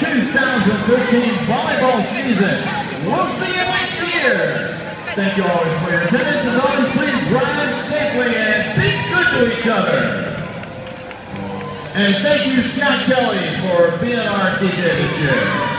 2013 volleyball season. We'll see you next year. Thank you always for your attendance. As always, please drive safely and be good to each other. And thank you, Scott Kelly, for being our DJ this year.